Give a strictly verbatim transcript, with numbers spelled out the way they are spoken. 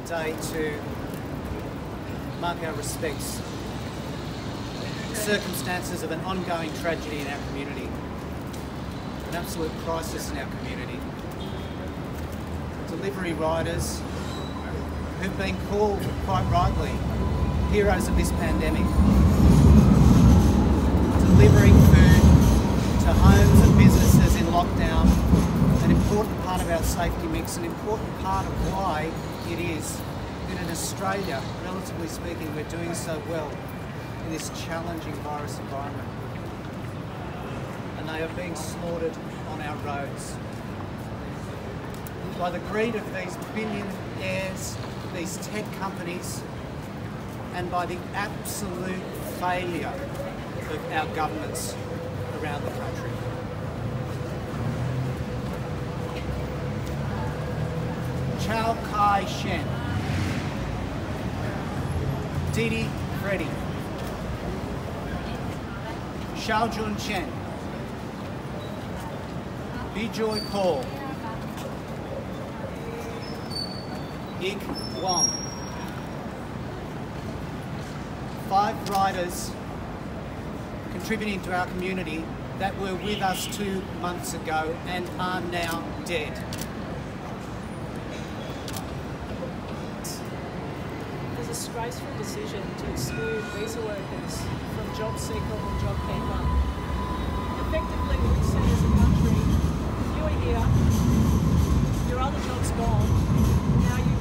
today to mark our respects. The circumstances of an ongoing tragedy in our community, an absolute crisis in our community. Delivery riders who've been called, quite rightly, heroes of this pandemic, delivering food to homes and businesses in lockdown, an important part of our safety mix, an important part of why it is that in Australia, relatively speaking, we're doing so well in this challenging virus environment. And they are being slaughtered on our roads by the greed of these billionaires, these tech companies, and by the absolute failure of our governments around the country. Chiang Kai-shek, Didi Freddy, Xiao Jun-chen, Vigil Paul, Ik Wong. Five riders contributing to our community that were with us two months ago and are now dead. There's a disgraceful decision to exclude visa workers from JobSeeker or JobKeeper. Effectively, what we see as a country, you are here, your other job's gone, now you